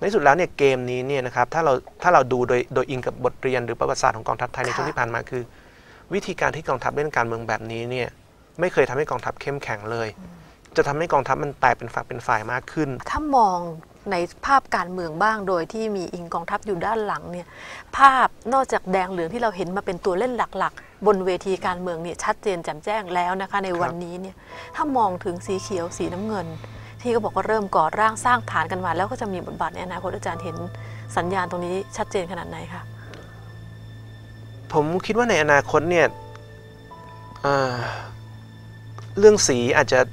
ในสุดแล้วเนี่ยเกมนี้เนี่ยนะครับถ้าเราดูโดยอิงกับบทเรียนหรือประวัติศาสตร์ของกองทัพไทยในช่วงที่ผ่านมาคือวิธีการที่กองทัพเล่นการเมืองแบบนี้เนี่ยไม่เคยทำให้กองทัพเข้มแข็งเลยจะทำให้กองทัพมันแตกเป็นฝักเป็นฝ่ายมากขึ้นถ้ามองในภาพการเมืองบ้างโดยที่มีอิงกองทัพอยู่ด้านหลังเนี่ยภาพนอกจากแดงเหลืองที่เราเห็นมาเป็นตัวเล่นหลักๆบนเวทีการเมืองเนี่ยชัดเจนแจ่มแจ้งแล้วนะคะในวันนี้เนี่ยถ้ามองถึงสีเขียวสีน้ำเงินที่ก็บอกว่าเริ่มก่อร่างสร้างฐานกันมาแล้วก็จะมีบทบาทในอนาคตอาจารย์เห็นสัญญาณตรงนี้ชัดเจนขนาดไหนคะผมคิดว่าในอนาคตเนี่ยเรื่องสีอาจจะ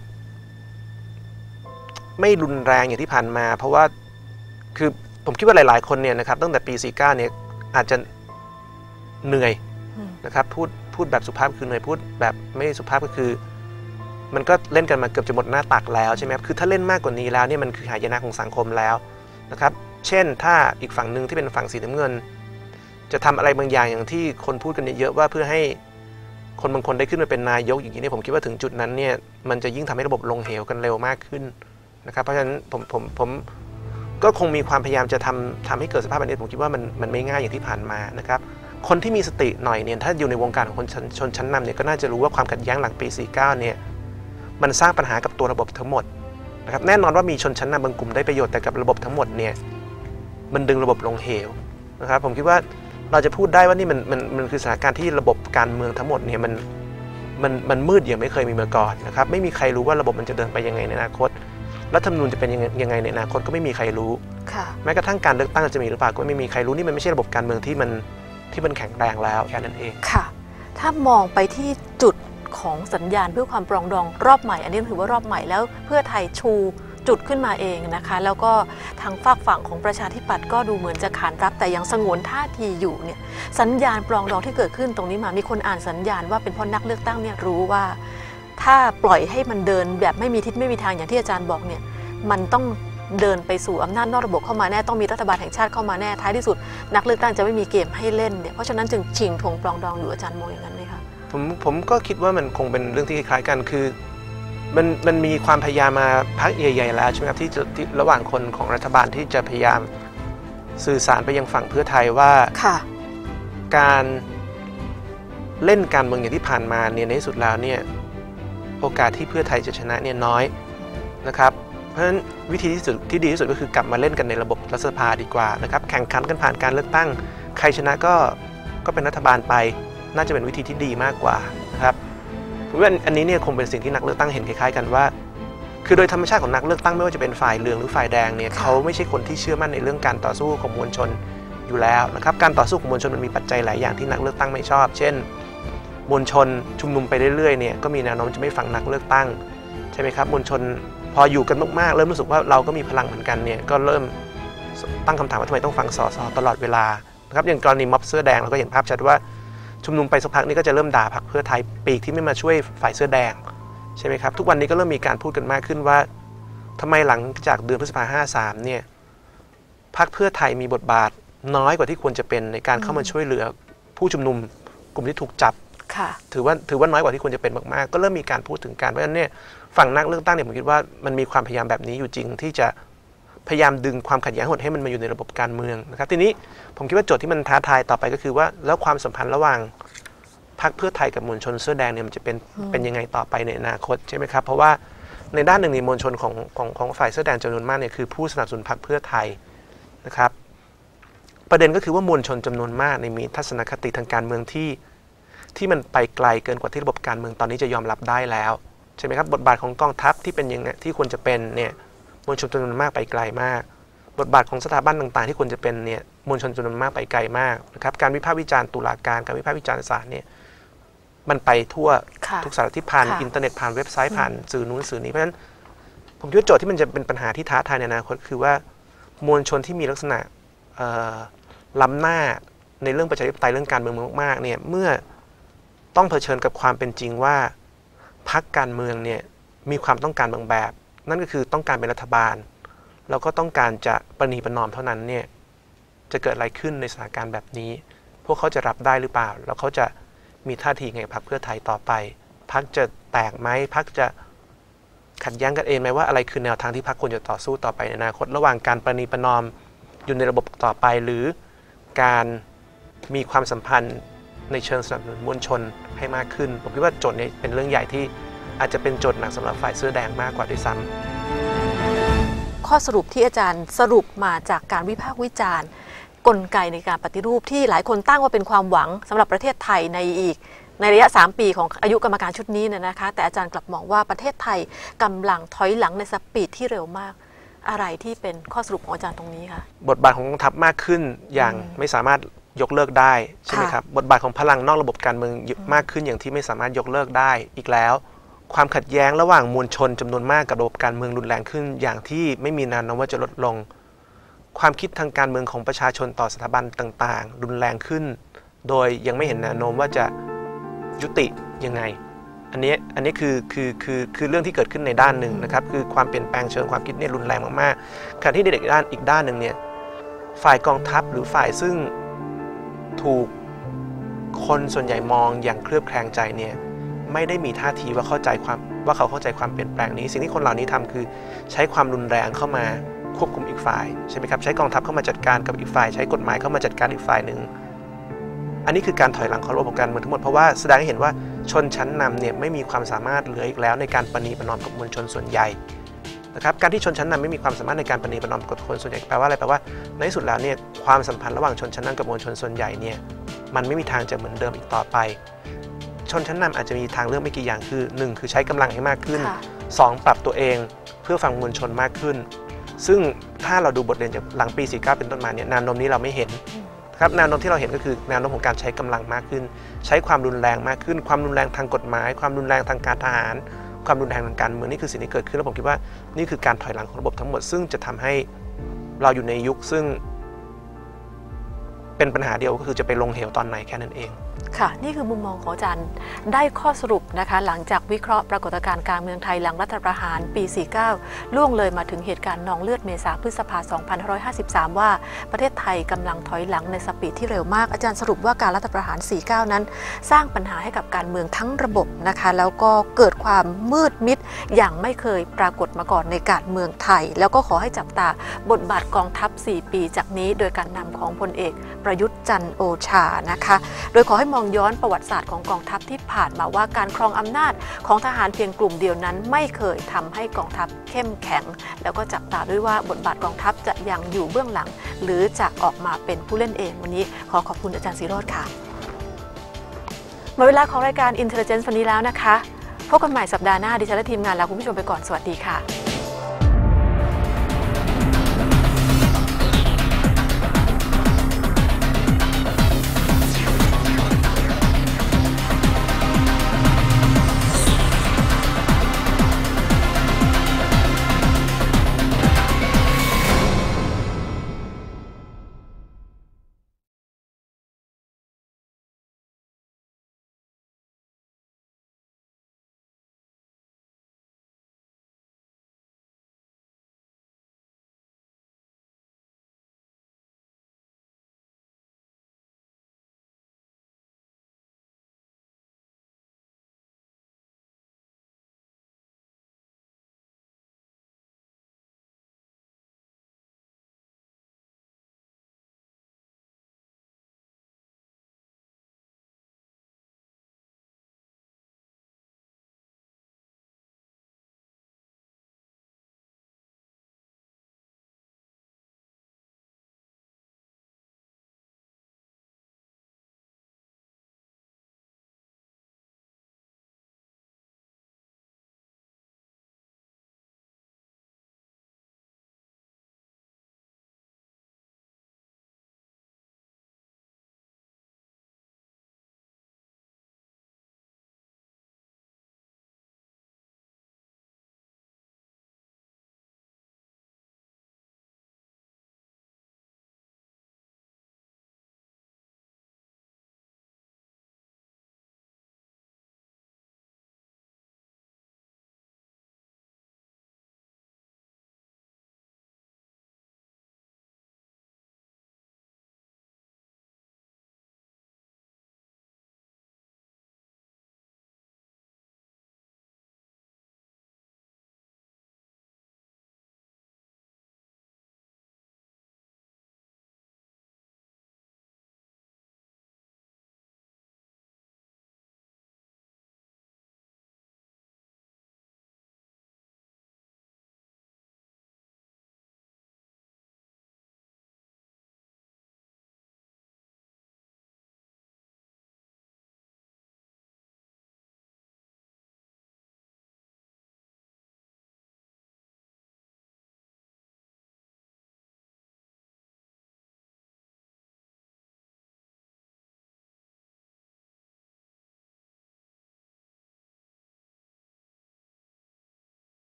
ไม่รุนแรงอย่างที่ผ่านมาเพราะว่าคือผมคิดว่าหลายๆคนเนี่ยนะครับตั้งแต่ปี49เนี่ยอาจจะเหนื่อยนะครับพูดแบบสุภาพคือเหนื่อยพูดแบบไม่สุภาพก็คือมันก็เล่นกันมาเกือบจะหมดหน้าตักแล้วใช่ไหมครับคือถ้าเล่นมากกว่านี้แล้วเนี่ยมันคือหายนะของสังคมแล้วนะครับเช่นถ้าอีกฝั่งหนึ่งที่เป็นฝั่งสีน้ำเงินจะทำอะไรบางอย่างอย่างที่คนพูดกันเยอะๆว่าเพื่อให้คนบางคนได้ขึ้นมาเป็นนายกอย่างนี้เนี่ยผมคิดว่าถึงจุดนั้นเนี่ยมันจะยิ่งทำให้ระบบลงเหวกันเร็วมากขึ้นนะครับเพราะฉะนั้นผมก็คงมีความพยายามจะทำให้เกิดสภาพแบบนี้ผมคิดว่ามันไม่ง่ายอย่างที่ผ่านมานะครับคนที่มีสติหน่อยเนี่ยถ้าอยู่ในวงการของคนชนชั้นนำเนี่ยก็น่าจะรู้ว่าความขัดแย้งหลังปี49เนี่ยมันสร้างปัญหากับตัวระบบทั้งหมดนะครับแน่นอนว่ามีชนชั้นนำบางกลุ่มได้ประโยชน์แต่กับระบบทั้งหมดเนี่ยมันดึงระบบลงเหวนะครับผมคิดว่าเราจะพูดได้ว่านี่มันคือสถานการณ์ที่ระบบการเมืองทั้งหมดเนี่ยมันมืดอย่างไม่เคยมีมาก่อนนะครับไม่มีใครรู้ว่าระบบมันจะเดินไปยังไงในอนาคตรัฐธรรมนูญจะเป็นยังไงในอนาคตก็ไม่มีใครรู้แม้กระทั่งการเลือกตั้งจะมีหรือเปล่าก็ไม่มีใครรู้นี่มันไม่ใช่ระบบการเมืองที่มันแข็งแรงแล้วแค่นั้นเองค่ะถ้ามองไปที่จุดของสัญญาณเพื่อความปรองดองรอบใหม่อันนี้ถือว่ารอบใหม่แล้วเพื่อไทยชูจุดขึ้นมาเองนะคะแล้วก็ทางฝากฝั่งของประชาธิปัตย์ก็ดูเหมือนจะขานรับแต่ยังสงวนท่าทีอยู่เนี่ยสัญญาณปรองดองที่เกิดขึ้นตรงนี้มามีคนอ่านสัญญาณว่าเป็นเพราะนักเลือกตั้งเนี่ยรู้ว่าถ้าปล่อยให้มันเดินแบบไม่มีทิศไม่มีทางอย่างที่อาจารย์บอกเนี่ยมันต้องเดินไปสู่อำนาจนอกระบบเข้ามาแน่ต้องมีรัฐบาลแห่งชาติเข้ามาแน่ท้ายที่สุดนักเลือกตั้งจะไม่มีเกมให้เล่นเนี่ยเพราะฉะนั้นจึงชิงธงปรองดองอยู่อาจารย์มองอย่างนั้นไหมคะผมก็คิดว่ามันคงเป็นเรื่องที่คล้ายกันคือมันมีความพยายามมาพักใหญ่ๆแล้วใช่ไหมครับที่ระหว่างคนของรัฐบาลที่จะพยายามสื่อสารไปยังฝั่งเพื่อไทยว่าการเล่นการเมืองอย่างที่ผ่านมาเนี่ยในที่สุดแล้วเนี่ยโอกาสที่เพื่อไทยจะชนะเนี่ยน้อยนะครับเพราะฉะนั้นวิธีที่ดีที่สุดก็คือกลับมาเล่นกันในระบบรัฐสภาดีกว่านะครับแข่งขันกันผ่านการเลือกตั้งใครชนะก็เป็นรัฐบาลไปน่าจะเป็นวิธีที่ดีมากกว่านะครับผมว่าอันนี้เนี่ยคงเป็นสิ่งที่นักเลือกตั้งเห็นคล้ายๆกันว่าคือโดยธรรมชาติของนักเลือกตั้งไม่ว่าจะเป็นฝ่ายเหลืองหรือฝ่ายแดงเนี่ยเขาไม่ใช่คนที่เชื่อมั่นในเรื่องการต่อสู้ของมวลชนอยู่แล้วนะครับการต่อสู้ของมวลชนมันมีปัจจัยหลายอย่างที่นักเลือกตั้งไม่ชอบเช่นมวลชนชุมนุมไปเรื่อยๆเนี่ยก็มีแนวโน้มจะไม่ฟังนักเลือกตั้งใช่ไหมครับมวลชนพออยู่กันมากๆเริ่มรู้สึกว่าเราก็มีพลังเหมือนกันเนี่ยก็เริ่มตั้งคำถามว่าทำไมต้องฟังส.ส.ตลอดเวลานะครับอย่างกรณีม็อบเสื้อแดงเราก็เห็นภาพชัดว่าชุมนุมไปสักพักนี้ก็จะเริ่มด่าพรรคเพื่อไทยปีกที่ไม่มาช่วยฝ่ายเสื้อแดงใช่ไหมครับทุกวันนี้ก็เริ่มมีการพูดกันมากขึ้นว่าทำไมหลังจากเดือนพฤษภาคม53เนี่ยพรรคเพื่อไทยมีบทบาทน้อยกว่าที่ควรจะเป็นในการเข้ามาช่วยเหลือผู้ชุมนุมกลุ่มที่ถูกจับถือว่าน้อยกว่าที่ควรจะเป็นมากๆก็เริ่มมีการพูดถึงการเพราะฉะนั้นเนี่ยฝั่งนักเลือกตั้งเนี่ยผมคิดว่ามันมีความพยายามแบบนี้อยู่จริงที่จะพยายามดึงความขัดแย้งหดให้มันมาอยู่ในระบบการเมืองนะครับทีนี้ผมคิดว่าโจทย์ที่มันท้าทายต่อไปก็คือว่าแล้วความสัมพันธ์ระหว่างพรรคเพื่อไทยกับมวลชนเสื้อแดงเนี่ยมันจะเป็นยังไงต่อไปในอนาคตใช่ไหมครับเพราะว่าในด้านหนึ่งในมวลชนของฝ่ายเสื้อแดงจำนวนมากเนี่ยคือผู้สนับสนุนพรรคเพื่อไทยนะครับประเด็นก็คือว่ามวลชนจำนวนมากมีทัศนคติทางการเมืองที่มันไปไกลเกินกว่าที่ระบบการเมืองตอนนี้จะยอมรับได้แล้วใช่ไหมครับบทบาทของกองทัพที่เป็นอย่างที่ควรจะเป็นเนี่ยมวลชนจำนวนมากไปไกลมากบทบาทของสถาบันต่างๆที่ควรจะเป็นเนี่ยมวลชนจำนวนมากไปไกลมากนะครับการวิพากษ์วิจารณ์ตุลาการการวิพากษ์วิจารณ์ศาลเนี่ยมันไปทั่วทุกสารทิศผ่านอินเทอร์เน็ตผ่านเว็บไซต์ผ่านสื่อนู้นสื่อนี้เพราะฉะนั้นผมคิดว่าโจทย์ที่มันจะเป็นปัญหาที่ท้าทายในอนาคตคือว่ามวลชนที่มีลักษณะล้ำหน้าในเรื่องประชาธิปไตยเรื่องการเมืองมากๆเนี่ยเมื่อต้องเผชิญกับความเป็นจริงว่าพรรคการเมืองเนี่ยมีความต้องการบางแบบนั่นก็คือต้องการเป็นรัฐบาลแล้วก็ต้องการจะประนีประนอมเท่านั้นเนี่ยจะเกิดอะไรขึ้นในสถานการณ์แบบนี้พวกเขาจะรับได้หรือเปล่าแล้วเขาจะมีท่าทีไงพรรคเพื่อไทยต่อไปพรรคจะแตกไหมพรรคจะขัดแย้งกันเองไหมว่าอะไรคือแนวทางที่พรรคควรจะต่อสู้ต่อไปในอนาคตระหว่างการประนีประนอมอยู่ในระบบต่อไปหรือการมีความสัมพันธ์ในเชิงสนับสนุนมวลชนให้มากขึ้นผมคิดว่าโจทย์นี้เป็นเรื่องใหญ่ที่อาจจะเป็นโจทย์หนักสำหรับฝ่ายเสื้อแดงมากกว่าด้วยซ้ำข้อสรุปที่อาจารย์สรุปมาจากการวิพากษ์วิจารณ์กลไกในการปฏิรูปที่หลายคนตั้งว่าเป็นความหวังสำหรับประเทศไทยในระยะ3 ปีของอายุกรรมการชุดนี้นะคะแต่อาจารย์กลับมองว่าประเทศไทยกำลังถอยหลังในสปีดที่เร็วมากอะไรที่เป็นข้อสรุปของอาจารย์ตรงนี้คะบทบาทของกองทัพมากขึ้นอย่างไม่สามารถยกเลิกได้ใช่ไหมครับบทบาทของพลังนอกระบบการเมืองมากขึ้นอย่างที่ไม่สามารถยกเลิกได้อีกแล้วความขัดแย้งระหว่างมวลชนจำนวนมากกับระบบการเมืองรุนแรงขึ้นอย่างที่ไม่มีแนวโน้มว่าจะลดลงความคิดทางการเมืองของประชาชนต่อสถาบันต่างๆรุนแรงขึ้นโดยยังไม่เห็นแนวโน้มว่าจะยุติยังไงอันนี้คือเรื่องที่เกิดขึ้นในด้านหนึ่งนะครับคือความเปลี่ยนแปลงเชิงความคิดเนี่ยรุนแรงมากๆขณะที่ในอีกด้านหนึ่งเนี่ยฝ่ายกองทัพหรือฝ่ายซึ่งถูกคนส่วนใหญ่มองอย่างเคลือบแคลงใจเนี่ยไม่ได้มีท่าทีว่าเขาเข้าใจความเปลี่ยนแปลงนี้สิ่งที่คนเหล่านี้ทำคือใช้ความรุนแรงเข้ามาควบคุมอีกฝ่ายใช่ไหมครับใช้กองทัพเข้ามาจัดการกับอีกฝ่ายใช้กฎหมายเข้ามาจัดการอีกฝ่ายหนึ่งอันนี้คือการถอยหลังของระบบการเมืองทั้งหมดเพราะว่าแสดงให้เห็นว่าชนชั้นนำเนี่ยไม่มีความสามารถเหลืออีกแล้วในการประนีประนอมกับมวลชนส่วนใหญ่นะครับการที่ชนชั้นนำไม่มีความสามารถในการประนีประนอมกับคนส่วนใหญ่แปลว่าอะไรแปลว่าในที่สุดแล้วเนี่ยความสัมพันธ์ระหว่างชนชั้นนำกับมวลชนส่วนใหญ่เนี่ยมันไม่มีทางจะเหมือนเดิมอีกต่อไปชนชั้นนำอาจจะมีทางเลือกไม่กี่อย่างคือ1คือใช้กำลังให้มากขึ้น2ปรับตัวเองเพื่อฟังมวลชนมากขึ้นซึ่งถ้าเราดูบทเรียนจากหลังปี49เป็นต้นมาเนี่ยแนวโน้มนี้เราไม่เห็นครับแนวโน้มที่เราเห็นก็คือแนวโน้มของการใช้กำลังมากขึ้นใช้ความรุนแรงมากขึ้นความรุนแรงทางกฎหมายความรุนแรงทางการทหารความรุนแรงทางการเมืองนี่คือสิ่งที่เกิดขึ้นแล้วผมคิดว่านี่คือการถอยหลังของระบบทั้งหมดซึ่งจะทำให้เราอยู่ในยุคซึ่งเป็นปัญหาเดียวก็คือจะไปลงเหวตอนไหนแค่นั้นเองค่ะนี่คือมุมมองของอาจารย์ได้ข้อสรุปนะคะหลังจากวิเคราะห์ปรากฏการณ์การเมืองไทยหลังรัฐประหารปี49ล่วงเลยมาถึงเหตุการณ์นองเลือดเมษาพฤษภา2553ว่าประเทศไทยกำลังถอยหลังในสปีดที่เร็วมากอาจารย์สรุปว่าการรัฐประหาร49นั้นสร้างปัญหาให้กับการเมืองทั้งระบบนะคะแล้วก็เกิดความมืดมิดอย่างไม่เคยปรากฏมาก่อนในการเมืองไทยแล้วก็ขอให้จับตาบทบาทกองทัพ4 ปีจากนี้โดยการนำของพลเอกประยุทธ์จันทร์โอชานะคะโดยขอให้มองย้อนประวัติศาสตร์ของกองทัพที่ผ่านมาว่าการครองอำนาจของทหารเพียงกลุ่มเดียวนั้นไม่เคยทำให้กองทัพเข้มแข็งแล้วก็จับตาด้วยว่าบทบาทกองทัพจะยังอยู่เบื้องหลังหรือจะออกมาเป็นผู้เล่นเองวันนี้ขอบคุณอาจารย์ศิโรจน์ค่ะหมดเวลาของรายการ Intelligence วันนี้แล้วนะคะพบกันใหม่สัปดาห์หน้าดิฉันและทีมงานลาคุณผู้ชมไปก่อนสวัสดีค่ะ